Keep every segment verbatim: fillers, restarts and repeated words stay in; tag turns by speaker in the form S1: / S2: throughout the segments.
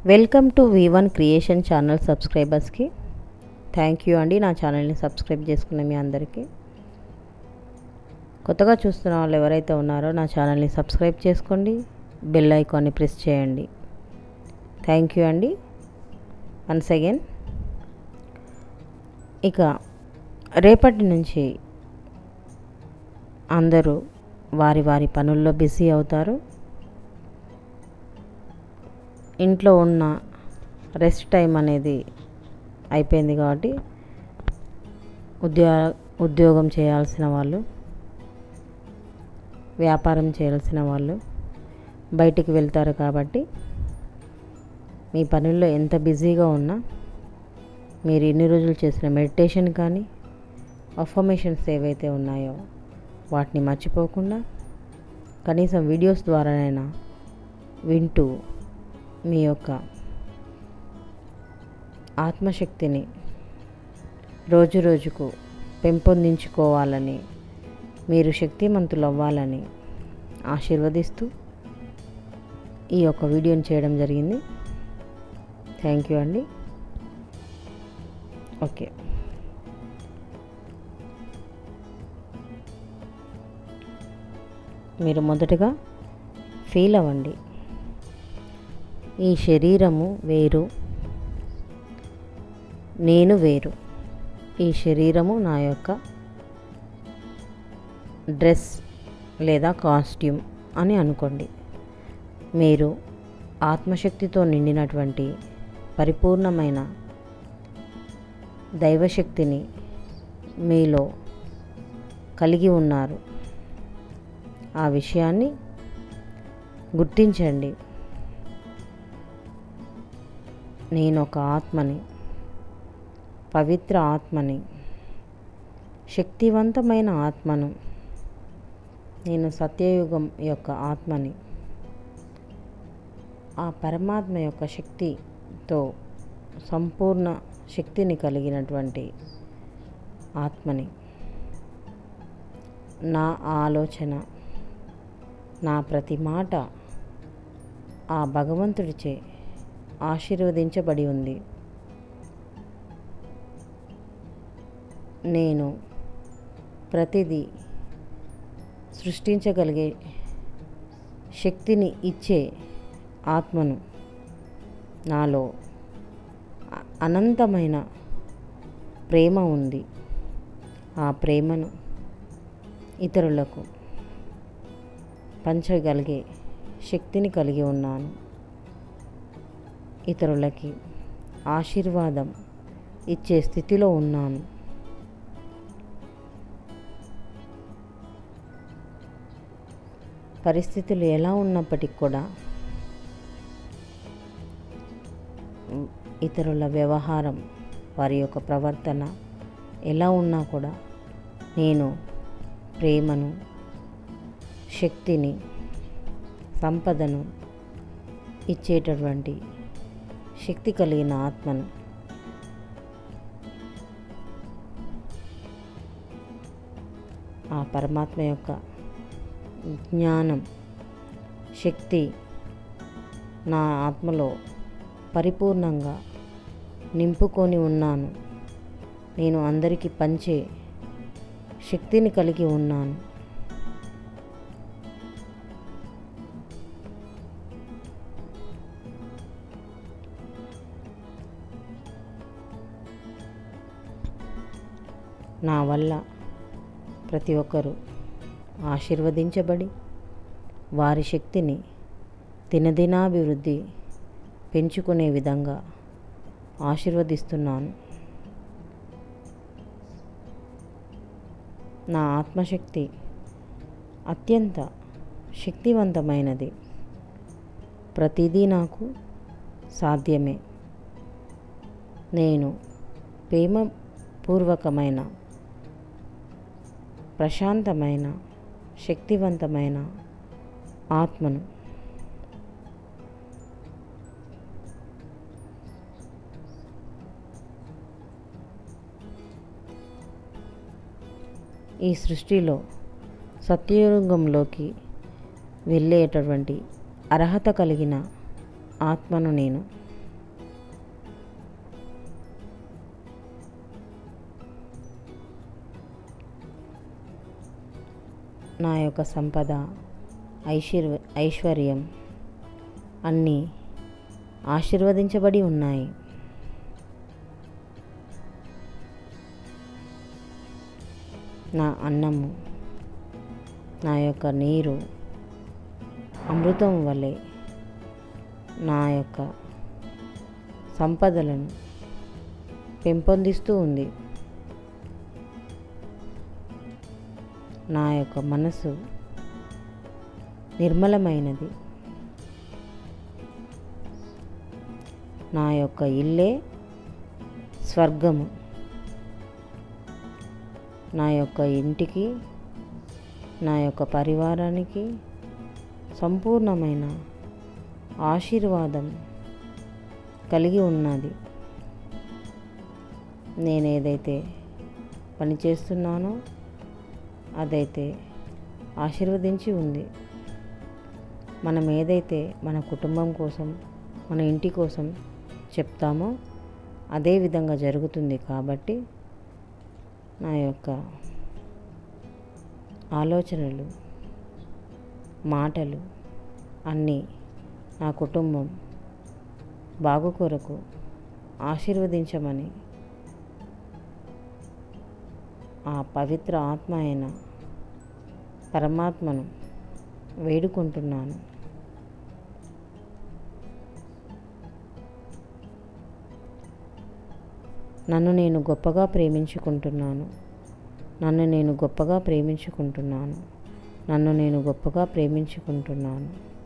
S1: Welcome to V one creation channel సబ్స్క్రైబర్స్కి thank you అండి. నా ఛానల్ని సబ్స్క్రైబ్ చేసుకున్న మీ అందరికీ, కొత్తగా చూస్తున్న వాళ్ళు ఎవరైతే ఉన్నారో నా ఛానల్ని సబ్స్క్రైబ్ చేసుకోండి, బెల్ ఐకాన్ని ప్రెస్ చేయండి. థ్యాంక్ యూ అండి వన్స్ అగైన్. ఇక రేపటి నుంచి అందరూ వారి వారి పనుల్లో బిజీ అవుతారు. ఇంట్లో ఉన్న రెస్ట్ టైం అనేది అయిపోయింది కాబట్టి ఉద్యోగ ఉద్యోగం చేయాల్సిన వాళ్ళు, వ్యాపారం చేయాల్సిన వాళ్ళు బయటికి వెళ్తారు. కాబట్టి మీ పనుల్లో ఎంత బిజీగా ఉన్నా మీరు ఇన్ని రోజులు చేసిన మెడిటేషన్ కానీ అఫర్మేషన్స్ ఏవైతే ఉన్నాయో వాటిని మర్చిపోకుండా కనీసం వీడియోస్ ద్వారానైనా వింటూ మీ యొక్క ఆత్మశక్తిని రోజు రోజుకు పెంపొందించుకోవాలని, మీరు శక్తిమంతులు అవ్వాలని ఆశీర్వదిస్తూ ఈ యొక్క వీడియోని చేయడం జరిగింది. థ్యాంక్ యూ అండి. ఓకే, మీరు మొదటగా ఫీల్ అవ్వండి. ఈ శరీరము వేరు, నేను వేరు. ఈ శరీరము నా యొక్క డ్రెస్ లేదా కాస్ట్యూమ్ అని అనుకోండి. మీరు ఆత్మశక్తితో నిండినటువంటి పరిపూర్ణమైన దైవశక్తిని మీలో కలిగి ఉన్నారు. ఆ విషయాన్ని గుర్తించండి. నేను ఒక ఆత్మని, పవిత్ర ఆత్మని, శక్తివంతమైన ఆత్మను. నేను సత్యయుగం యొక్క ఆత్మని. ఆ పరమాత్మ యొక్క శక్తితో సంపూర్ణ శక్తిని కలిగినటువంటి ఆత్మని. నా ఆలోచన, నా ప్రతి మాట ఆ భగవంతుడిచే ఆశీర్వదించబడి ఉంది. నేను ప్రతిదీ సృష్టించగలిగే శక్తిని ఇచ్చే ఆత్మను. నాలో అనంతమైన ప్రేమ ఉంది. ఆ ప్రేమను ఇతరులకు పంచగలిగే శక్తిని కలిగి ఉన్నాను. ఇతరులకి ఆశీర్వాదం ఇచ్చే స్థితిలో ఉన్నాను. పరిస్థితులు ఎలా ఉన్నప్పటికీ కూడా, ఇతరుల వ్యవహారం, వారి యొక్క ప్రవర్తన ఎలా ఉన్నా కూడా నేను ప్రేమను, శక్తిని, సంపదను ఇచ్చేటటువంటి శక్తి కలిగిన ఆత్మను. ఆ పరమాత్మ యొక్క జ్ఞానం, శక్తి నా ఆత్మలో పరిపూర్ణంగా నింపుకొని ఉన్నాను. నేను అందరికీ పంచే శక్తిని కలిగి ఉన్నాను. నా వల్ల ప్రతి ఒక్కరూ ఆశీర్వదించబడి వారి శక్తిని దినదినాభివృద్ధి పెంచుకునే విధంగా ఆశీర్వదిస్తున్నాను. నా ఆత్మశక్తి అత్యంత శక్తివంతమైనది. ప్రతిదీ నాకు సాధ్యమే. నేను ప్రేమపూర్వకమైన, ప్రశాంతమైన, శక్తివంతమైన ఆత్మను. ఈ సృష్టిలో సత్యయుగంలోకి వెళ్ళేటటువంటి అర్హత కలిగిన ఆత్మను నేను. నా యొక్క సంపద, ఐశ్వర్య ఐశ్వర్యం అన్నీ ఆశీర్వదించబడి ఉన్నాయి. నా అన్నము, నా యొక్క నీరు అమృతం వలె నా యొక్క సంపదలను పెంపొందిస్తూ ఉంది. నా యొక్క మనసు నిర్మలమైనది. నా యొక్క ఇల్లే స్వర్గము. నా యొక్క ఇంటికి, నా యొక్క పరివారానికి సంపూర్ణమైన ఆశీర్వాదం కలిగి ఉన్నది. నేను ఏదైతే పని చేస్తున్నానో అదైతే ఆశీర్వదించి ఉంది. మనం ఏదైతే మన కుటుంబం కోసం, మన ఇంటి కోసం చెప్తామో అదే విధంగా జరుగుతుంది. కాబట్టి నా యొక్క ఆలోచనలు, మాటలు అన్నీ నా కుటుంబం బాగు కొరకు ఆశీర్వదించమని ఆ పవిత్ర ఆత్మ అయిన పరమాత్మను వేడుకుంటున్నాను. నన్ను నేను గొప్పగా ప్రేమించుకుంటున్నాను. నన్ను నేను గొప్పగా ప్రేమించుకుంటున్నాను. నన్ను నేను గొప్పగా ప్రేమించుకుంటున్నాను.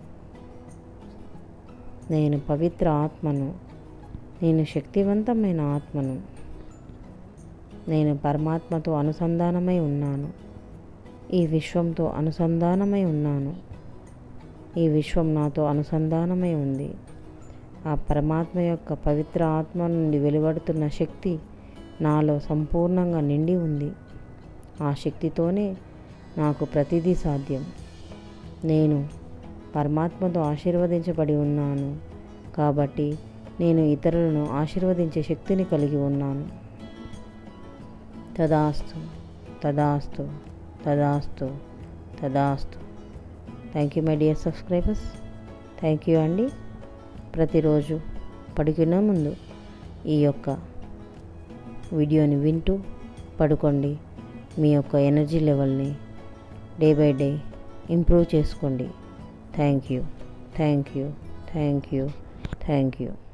S1: నేను పవిత్ర ఆత్మను. నేను శక్తివంతమైన ఆత్మను. నేను పరమాత్మతో అనుసంధానమై ఉన్నాను. ఈ విశ్వంతో అనుసంధానమై ఉన్నాను. ఈ విశ్వం నాతో అనుసంధానమై ఉంది. ఆ పరమాత్మ యొక్క పవిత్ర ఆత్మ నుండి వెలువడుతున్న శక్తి నాలో సంపూర్ణంగా నిండి ఉంది. ఆ శక్తితోనే నాకు ప్రతిదీ సాధ్యం. నేను పరమాత్మతో ఆశీర్వదించబడి ఉన్నాను కాబట్టి నేను ఇతరులను ఆశీర్వదించే శక్తిని కలిగి ఉన్నాను. తదాస్తు, తదాస్తు, తదాస్తు, తదాస్తు. Thank you my dear subscribers. Thank you అండి. ప్రతిరోజు పడుకునే ముందు ఈ యొక్క వీడియోని వింటూ పడుకోండి. మీ యొక్క ఎనర్జీ లెవెల్ని డే బై డే ఇంప్రూవ్ చేసుకోండి. Thank you, thank you, thank you, thank you.